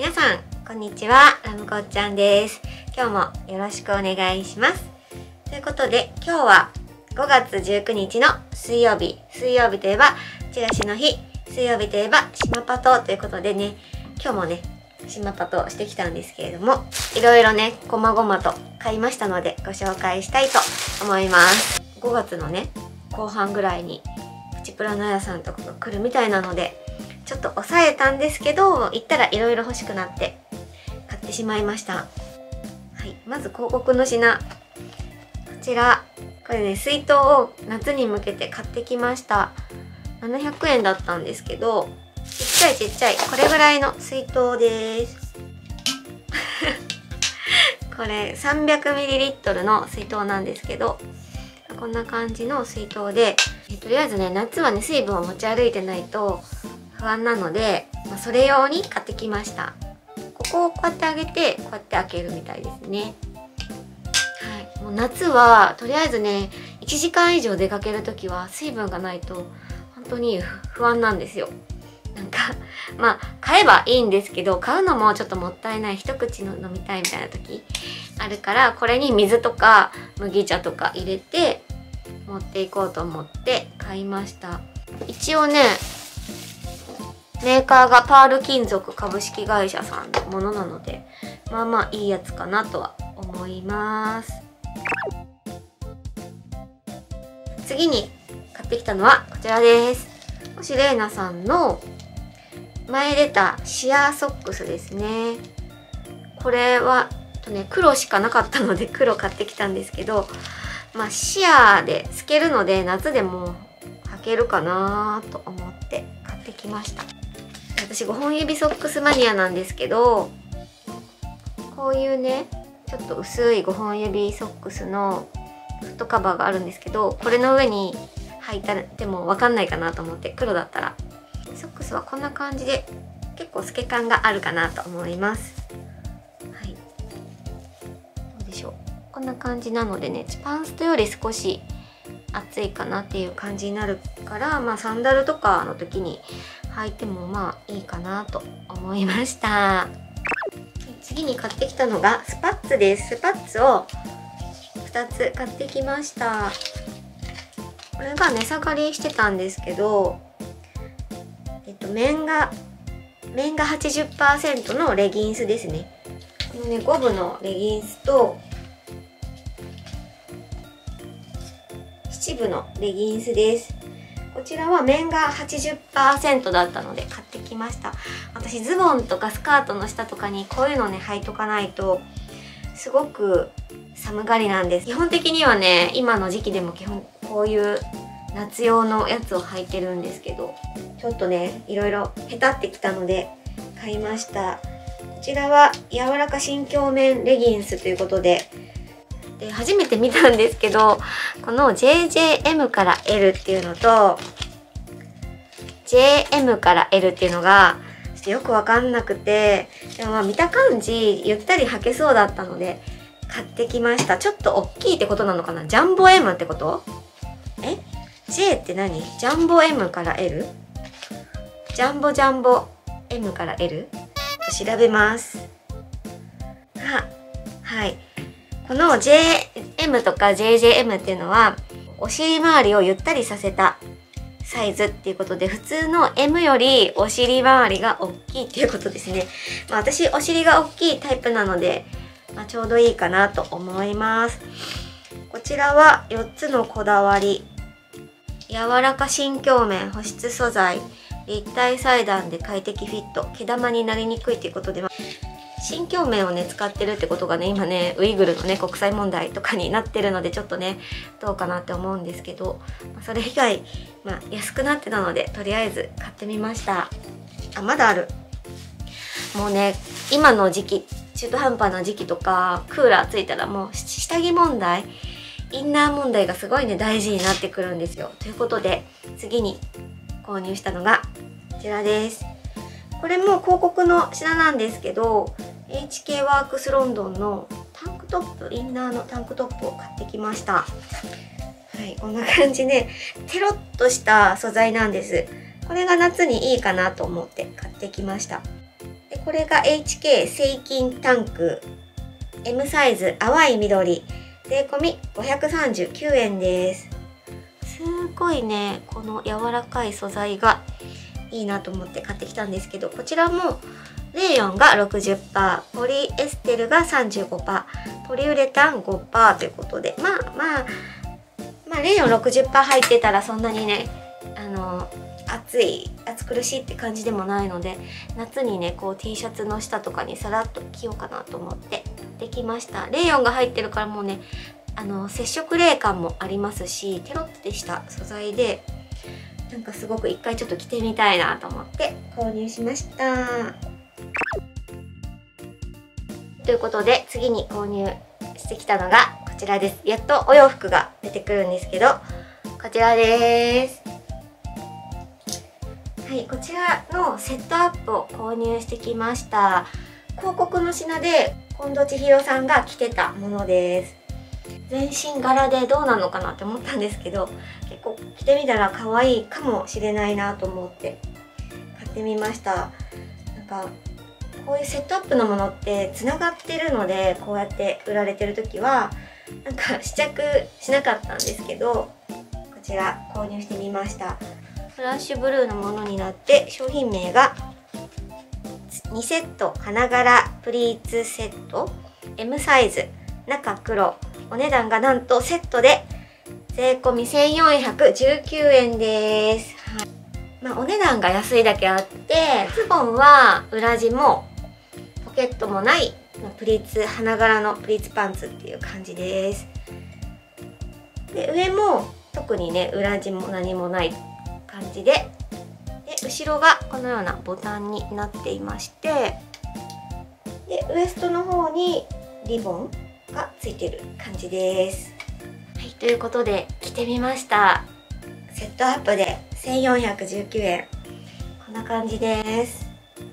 皆さんこんにちは、ラムコっちゃんです。今日もよろしくお願いします。ということで今日は5月19日の水曜日といえばチラシの日、水曜日といえば島パトということでね、今日もね島パトしてきたんですけれども、いろいろねこまごまと買いましたのでご紹介したいと思います。5月のね後半ぐらいにプチプラの屋さんとかが来るみたいなのでちょっと抑えたんですけど、行ったらいろいろ欲しくなって買ってしまいました。はい、まず広告の品、こちらこれね水筒を夏に向けて買ってきました。700円だったんですけど、ちっちゃいこれぐらいの水筒ですこれ 300ml の水筒なんですけど、こんな感じの水筒で、とりあえずね夏はね水分を持ち歩いてないと不安なので、それ用に買ってきました。ここをこうやって上げてこうやって開けるみたいですね。はい、もう夏はとりあえずね1時間以上出かける時は水分がないと本当に不安なんですよ。なんか買えばいいんですけど、買うのもちょっともったいない、一口の飲みたいみたいな時あるから、これに水とか麦茶とか入れて持っていこうと思って買いました。一応ねメーカーがパール金属株式会社さんのものなので、まあいいやつかなとは思います。次に買ってきたのはこちらです。星玲奈さんの前出たシアーソックスですね。これは黒しかなかったので黒買ってきたんですけど、シアーで透けるので夏でも履けるかなと思って買ってきました。私5本指ソックスマニアなんですけど、こういうねちょっと薄い5本指ソックスのフットカバーがあるんですけど、これの上に履いたらでも分かんないかなと思って、黒だったら。ソックスはこんな感じで結構透け感があるかなと思います。はい、どうでしょう。こんな感じなのでね、パンストより少し厚いかなっていう感じになるから、サンダルとかの時に履いてもいいかなと思いました。次に買ってきたのがスパッツです。スパッツを2つ買ってきました。これが値下がりしてたんですけど、綿が 80% のレギンスですね。このね5分のレギンスと7分のレギンスです。こちらは綿が 80% だったので買ってきました。私ズボンとかスカートの下とかにこういうのね履いとかないとすごく寒がりなんです。基本的にはね今の時期でも基本こういう夏用のやつを履いてるんですけど、ちょっとねいろいろへたってきたので買いました。こちらは柔らか新境綿レギンスということで、初めて見たんですけど、この JJM から L っていうのと JM から L っていうのがちょっとよくわかんなくて、でも見た感じゆったり履けそうだったので買ってきました。ちょっと大きいってことなのかな。ジャンボ M ってこと？J って何？ジャンボ M から L？ ジャンボ M から L？ 調べます。はい。この JM とか JJM っていうのはお尻周りをゆったりさせたサイズっていうことで、普通の M よりお尻周りが大きいっていうことですね。私お尻が大きいタイプなので、ちょうどいいかなと思います。こちらは4つのこだわり。柔らか新境綿保湿素材、立体裁断で快適フィット、毛玉になりにくいということで、新境綿をね使ってるってことがね今ねウイグルのね国際問題とかになってるのでちょっとねどうかなって思うんですけど、それ以外安くなってたのでとりあえず買ってみました。まだある。もうね今の時期中途半端な時期とかクーラーついたらもう下着問題、インナー問題がすごいね大事になってくるんですよ。ということで次に購入したのがこちらです。これも広告の品なんですけど、HK ワークスロンドンのタンクトップ、インナーのタンクトップを買ってきました。はい、こんな感じでテロッとした素材なんです。これが夏にいいかなと思って買ってきました。 でこれが HK セイキンタンク M サイズ淡い緑、税込み539円です。すごいね、この柔らかい素材がいいなと思って買ってきたんですけど、こちらもレーヨンが 60%、ポリエステルが 35%、ポリウレタン 5% ということで、まあレーヨン 60% 入ってたらそんなにね、暑苦しいって感じでもないので、夏にねこう T シャツの下とかにさらっと着ようかなと思ってできました。レーヨンが入ってるからもうね、接触冷感もありますし、テロッとした素材で、なんかすごく一回ちょっと着てみたいなと思って購入しました。ということで次に購入してきたのがこちらです。やっとお洋服が出てくるんですけど、こちらです。はい、こちらのセットアップを購入してきました。広告の品で近藤千尋さんが着てたものです。全身柄でどうなのかなって思ったんですけど、結構着てみたら可愛いかもしれないなと思って買ってみました。なんかこういうセットアップのものってつながってるので、こうやって売られてる時はなんか試着しなかったんですけど、こちら購入してみました。フラッシュブルーのものになって、商品名が2セット花柄プリーツセット M サイズ中黒、お値段がなんとセットで税込み1419円です。はい、お値段が安いだけあって、ズボンは裏地もポケットもないプリーツ花柄のプリーツパンツっていう感じです。で上も特にね裏地も何もない感じで、後ろがこのようなボタンになっていまして、でウエストの方にリボンがついてる感じです。はい、ということで着てみました。セットアップで1419円、こんな感じです。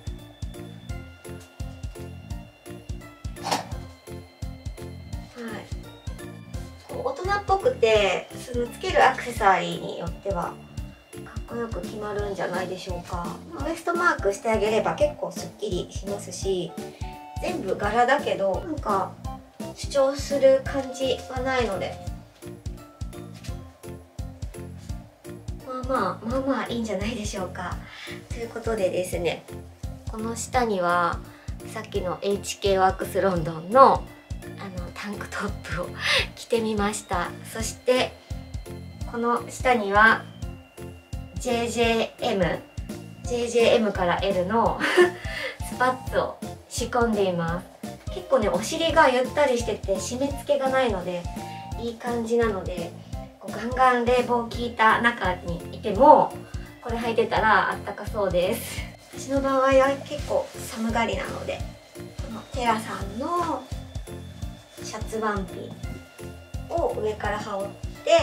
大人っぽくて、そのつけるアクセサリーによってはかっこよく決まるんじゃないでしょうか。ウエストマークしてあげれば結構すっきりしますし、全部柄だけどなんか主張する感じはないので、まあいいんじゃないでしょうか。ということでですね、この下にはさっきの HK ワークスロンドンのタンクトップを着てみました。そしてこの下には JJM から L のスパッツを仕込んでいます。結構ねお尻がゆったりしてて締め付けがないのでいい感じなので、ガンガン冷房効いた中にいてもこれ履いてたらあったかそうです。私の場合は結構寒がりなので、このテラさんのシャツワンピを上から羽織って、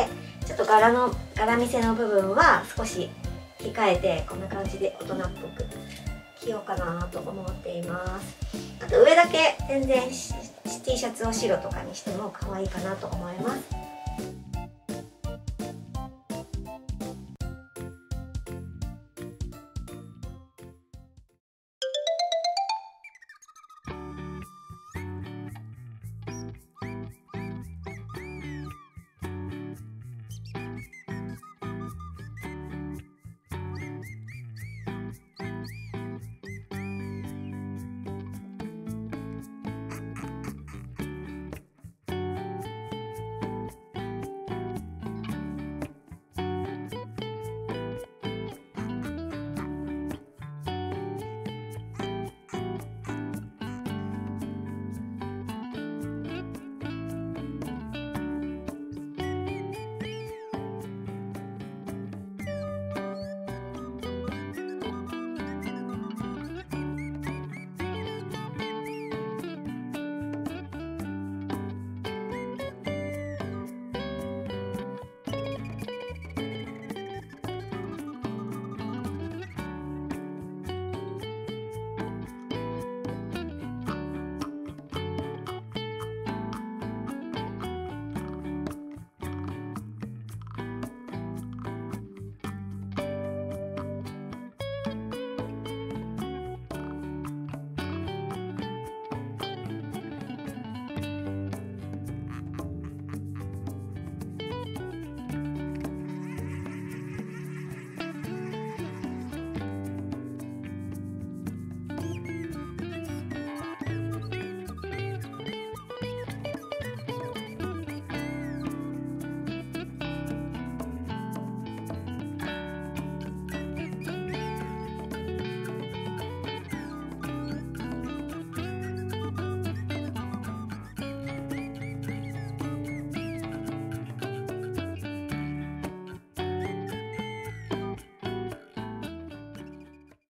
ちょっと柄見せの部分は少し控えて、こんな感じで大人っぽく着ようかなと思っています。あと上だけ全然 T シャツを白とかにしても可愛いかなと思います。